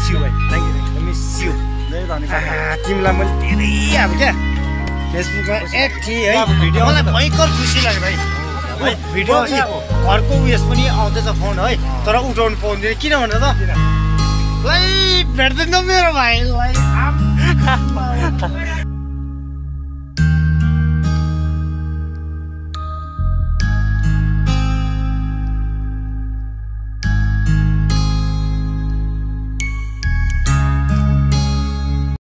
you भाइ I miss you तिमीलाई मैले धेरै अब क्या फेसबुकमा एक्टिभ है मलाई भयङ्कर खुसी लाग्यो भाइ भिडियो घरको उयस पनि आउँदैछ फोन है तर उठाउनु पाउँदैन किन भन त लै भेट्दैन मेरो भाइलाई